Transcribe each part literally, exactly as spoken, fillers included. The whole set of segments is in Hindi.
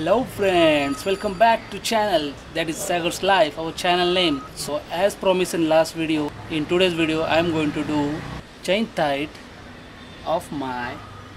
Hello friends, welcome back to channel that is Sagar's Life, our channel name. So as promised in last video, in today's video I am going to do chain tight of my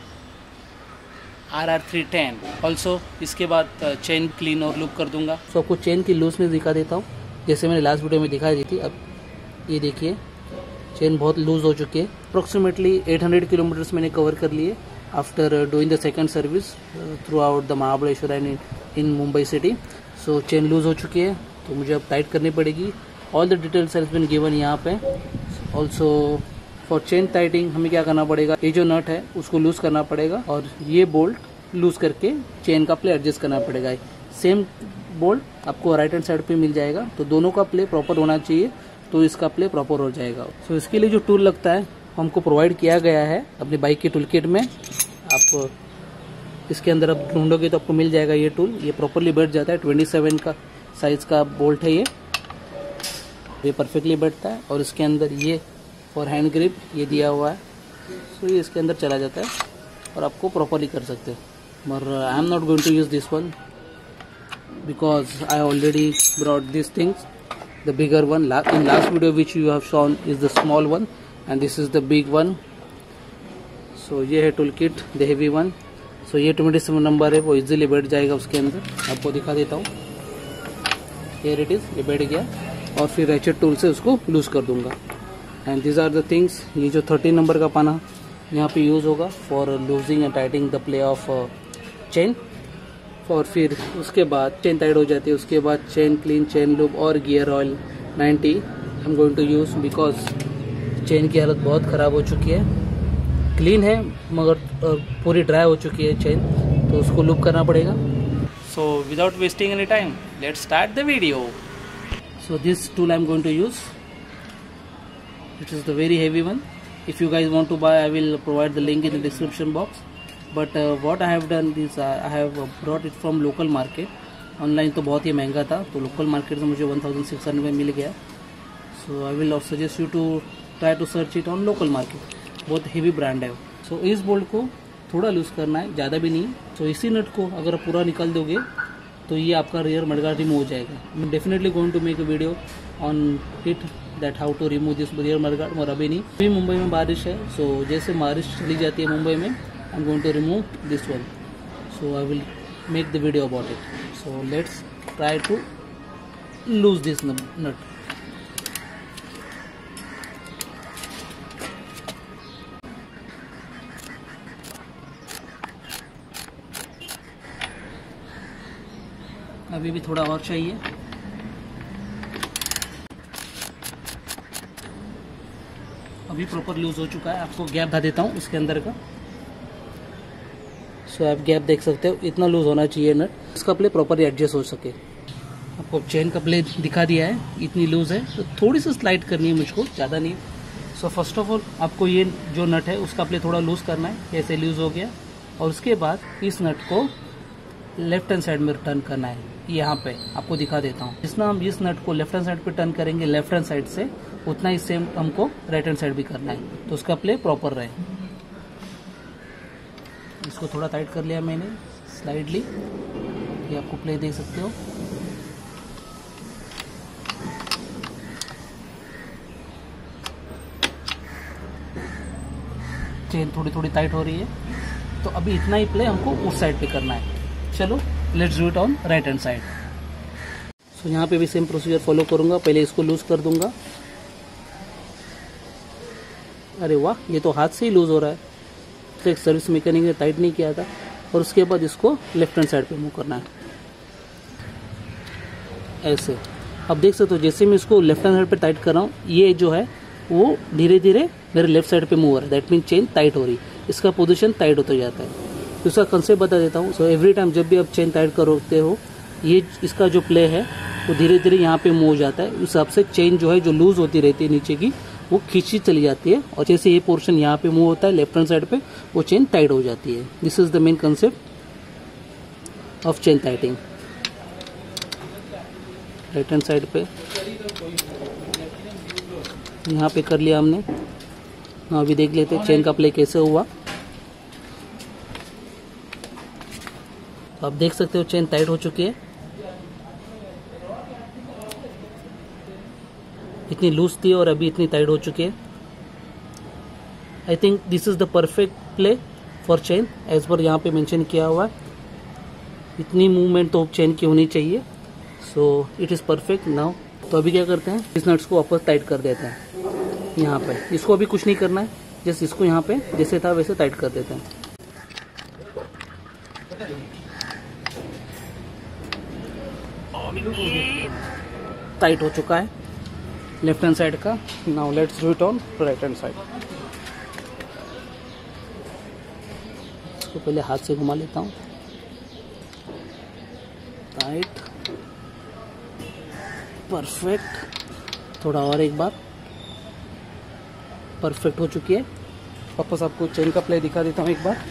R R three ten. Also इसके बाद चेन क्लीन और लूप कर दूंगा. So आपको चेन की लूजनेस दिखा देता हूँ जैसे मैंने लास्ट वीडियो में दिखाई दी थी. अब ये देखिए चेन बहुत लूज हो चुकी है. अप्रोक्सीमेटली आठ सौ किलोमीटर्स मैंने कवर कर लिए after uh, doing the second service uh, throughout the Mahabaleshwar and in, in Mumbai city. So chain loose हो चुकी है तो मुझे अब टाइट करनी पड़ेगी. All the details has been given यहाँ पे. Also for chain tightening हमें क्या करना पड़ेगा, ये जो नट है उसको लूज करना पड़ेगा और ये बोल्ट लूज करके चेन का प्ले एडजस्ट करना पड़ेगा. सेम बोल्ट आपको राइट हैंड साइड पे मिल जाएगा तो दोनों का प्ले प्रॉपर होना चाहिए तो इसका प्ले प्रॉपर हो जाएगा. सो so, इसके लिए जो टूल लगता है हमको प्रोवाइड किया गया है अपनी बाइक की टूल किट में. आप इसके अंदर अब ढूंढोगे तो आपको मिल जाएगा ये टूल. ये प्रॉपरली बैठ जाता है. सत्ताईस का साइज का बोल्ट है ये ये परफेक्टली बैठता है. और इसके अंदर ये फॉर हैंड ग्रिप ये दिया हुआ है. सो ये इसके अंदर चला जाता है और आपको प्रॉपरली कर सकते हो. और I am not going to use this one because I already brought this things. The bigger one in last video which you have shown is the small one and this is the big one. So ये है tool kit the heavy one. So ये सत्ताईस नंबर है वो इजीली बैठ जाएगा उसके अंदर. आपको दिखा देता हूँ. हियर इट इज, ये बैठ गया और फिर रैचेट टूल से उसको लूज कर दूंगा. And this are the things. ये जो थर्टीन नंबर का पाना यहाँ पे यूज होगा for loosing and tighting the play of chain. और फिर उसके बाद चेन टाइट हो जाती है. उसके बाद चेन क्लीन, चेन लूप और gear oil ninety I am going to use because chain की हालत बहुत ख़राब हो चुकी है. क्लीन है मगर पूरी ड्राई हो चुकी है चेन तो उसको लूप करना पड़ेगा. So without wasting any time let's start the video. So this tool I am going to use. It is the very heavy one. If you guys want to buy I will provide the link in the description box. But what I have done this I have brought it from local market. Online तो बहुत ही महंगा था तो लोकल मार्केट में मुझे वन थाउजेंड सिक्स हंड्रेड में मिल गया. So I will suggest you to try to search it on local market. बहुत हेवी ब्रांड है. सो so, इस बोल्ट को थोड़ा लूज करना है, ज़्यादा भी नहीं. सो so, इसी नट को अगर पूरा निकाल दोगे तो ये आपका रियर मडगार्ड रिमूव हो जाएगा. I am definitely going to make a video on it that how to remove this rear mudguard. और अभी नहीं, अभी मुंबई में बारिश है. सो so, जैसे बारिश चली जाती है मुंबई में I am going to remove this one. So I will make the video about it. So let's try to loose this nut. अभी भी थोड़ा और चाहिए. अभी प्रॉपर लूज हो चुका है. आपको गैप दिखा देता हूँ उसके अंदर का. सो so, आप गैप देख सकते हो. इतना लूज होना चाहिए नट, इसका प्ले प्रॉपरली एडजस्ट हो सके. आपको चेन का प्ले दिखा दिया है, इतनी लूज है तो थोड़ी सी स्लाइड करनी है मुझको, ज़्यादा नहीं. सो फर्स्ट ऑफ ऑल आपको ये जो नट है उसका प्ले थोड़ा लूज करना है. ऐसे लूज हो गया और उसके बाद इस नट को लेफ्ट हैंड साइड में टर्न करना है. यहाँ पे आपको दिखा देता हूँ. जितना हम इस नट को लेफ्ट हैंड साइड पे टर्न करेंगे लेफ्ट हैंड साइड से, उतना ही सेम हमको राइट हैंड साइड भी करना है तो उसका प्ले प्रॉपर रहे. इसको थोड़ा टाइट कर लिया मैंने स्लाइडली. ये आपको प्ले देख सकते हो. चेन थोड़ी थोड़ी टाइट हो रही है तो अभी इतना ही प्ले हमको उस साइड पे करना है. चलो let's do it on right hand side. So यहाँ पे भी सेम प्रोसीजर फॉलो करूँगा. पहले इसको लूज कर दूंगा. अरे वाह, ये तो हाथ से ही लूज हो रहा है. तो एक सर्विस मैकेनिक ने टाइट नहीं किया था. और उसके बाद इसको लेफ्ट हैंड साइड पे मूव करना है ऐसे. अब देख सकते हो जैसे मैं इसको लेफ्ट हैंड साइड पे टाइट कर रहा हूँ ये जो है वो धीरे धीरे मेरे लेफ्ट साइड पे मूव हो रहा है. दैट मीन चेन टाइट हो रही. इसका पोजिशन टाइट होता जाता है. तो इसका कंसेप्ट बता देता हूँ. सो एवरी टाइम जब भी आप चेन टाइट करोगे हो ये इसका जो प्ले है वो धीरे धीरे यहाँ पे मूव हो जाता है. उस हिसाब से चेन जो है जो लूज होती रहती है नीचे की वो खींची चली जाती है. और जैसे ये पोर्शन यहाँ पे मूव होता है लेफ्ट हैंड साइड पे वो चेन टाइट हो जाती है. This is the main concept of chain tighting. Right hand side पे यहाँ पे कर लिया हमने. अभी देख लेते चेन का प्ले कैसे हुआ. तो आप देख सकते हो चेन टाइट हो चुकी है। इतनी लूज थी और अभी इतनी टाइट हो चुकी है। I think this is the perfect play for chain as per यहाँ पे मेंशन किया हुआ है। इतनी मूवमेंट तो चेन की होनी चाहिए। So it is perfect now. तो अभी क्या करते हैं, इस नट्स को वापस टाइट कर देते हैं यहाँ पे। इसको अभी कुछ नहीं करना है, जस्ट इसको यहाँ पे जैसे था वैसे टाइट कर देते हैं। टाइट हो चुका है लेफ्ट हैंड साइड का। Now let's do it on right hand side. इसको पहले हाथ से घुमा लेता हूँ। Tight, perfect. थोड़ा और एक बार, परफेक्ट हो चुकी है। वापस आपको चेन का प्ले दिखा देता हूँ एक बार।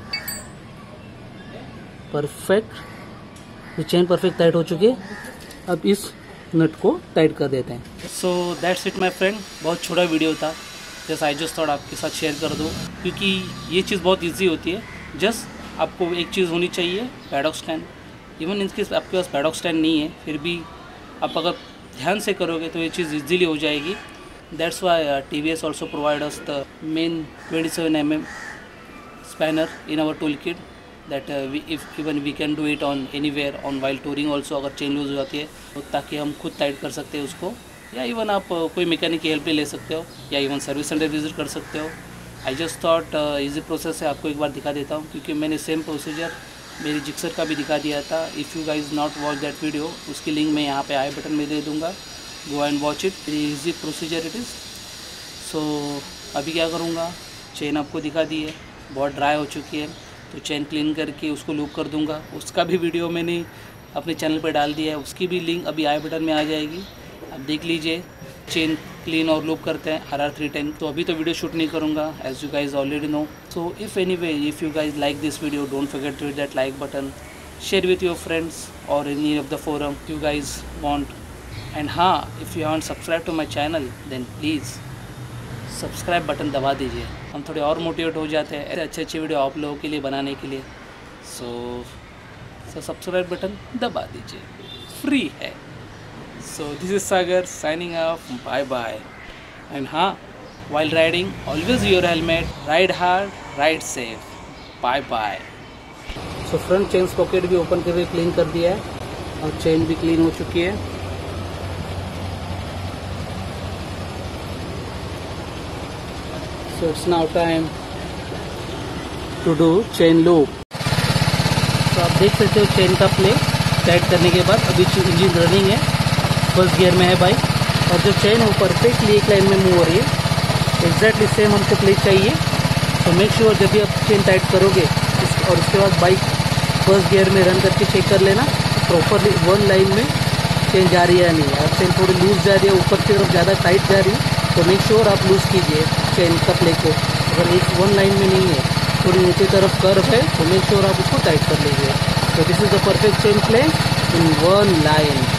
परफेक्ट, तो चेन परफेक्ट टाइट हो चुकी है। अब इस नट को टाइट कर देते हैं। So that's it my friend. बहुत छोटा वीडियो था, जस्ट आई जस्ट थॉट आपके साथ शेयर कर दूँ, क्योंकि ये चीज़ बहुत इजी होती है। जस्ट आपको एक चीज़ होनी चाहिए, पैडॉक स्टैंड। इवन इनके आपके पास पैडॉक स्टैंड नहीं है, फिर भी आप अगर ध्यान से करोगे तो ये चीज़ इजीली हो जाएगी। That's why T V S also provide us the main twenty seven M M spanner in our tool kit, that we if even we can do it on anywhere on while touring also. अगर चेन लूज हो जाती है तो ताकि हम खुद टाइट कर सकते हैं उसको, या इवन आप uh, कोई मैकेनिक की हेल्प ले सकते हो, या इवन सर्विस सेंटर विजिट कर सकते हो। I just thought easy process है, आपको एक बार दिखा देता हूँ, क्योंकि मैंने सेम प्रोसीजर मेरी जिक्सर का भी दिखा दिया था। If you guys not watch that video, उसकी लिंक मैं यहाँ पे आई बटन में दे दूँगा। Go and watch it, very easy procedure it is. So अभी क्या करूँगा, चेन आपको दिखा दी है, बहुत ड्राई हो चुकी है, तो चेन क्लीन करके उसको लूप कर दूँगा। उसका भी वीडियो मैंने अपने चैनल पर डाल दिया है, उसकी भी लिंक अभी आई बटन में आ जाएगी, आप देख लीजिए। चेन क्लीन और लूप करते हैं आर आर थ्री टेन। तो अभी तो वीडियो शूट नहीं करूँगा, as you guys already know. So if anyway if you guys like this video, don't forget to hit that like button, share with your friends और any of the forum you guys want. And हाँ, if you haven't subscribe to my channel then please subscribe button दबा दीजिए। हम थोड़े और मोटिवेट हो जाते हैं ऐसे अच्छे अच्छे वीडियो आप लोगों के लिए बनाने के लिए। सो सो सब्सक्राइब बटन दबा दीजिए, फ्री है। So this is Sagar signing off. Bye bye. And हाँ, while riding, always wear helmet. Ride hard, ride safe. Bye bye. So front chain pocket भी ओपन करके क्लीन कर दिया है और चेन भी क्लीन हो चुकी है। So it's now time to do chain loop. तो आप देख सकते हो चेन का प्ले टाइट करने के बाद अभी इंजन रनिंग है, फर्स्ट गियर में है बाइक, और जो चेन वो परफेक्टली एक लाइन में मूव हो रही है। एग्जैक्टली सेम हमको प्ले चाहिए। तो मेक श्योर जब भी आप चेन टाइट करोगे इस, और उसके बाद बाइक फर्स्ट गियर में रन करके चेक कर लेना प्रॉपरली वन लाइन में चेन जा रही है या नहीं। अगर चेन थोड़ी लूज जा रही है, ऊपर की तरफ ज़्यादा टाइट जा रही है, तो मेक श्योर आप लूज़ कीजिए चेन का प्ले को। अगर एक वन लाइन में नहीं है, थोड़ी नीचे तरफ कर्व है, तो मेक श्योर आप उसको टाइट कर लीजिए। तो this is the perfect chain play in one line.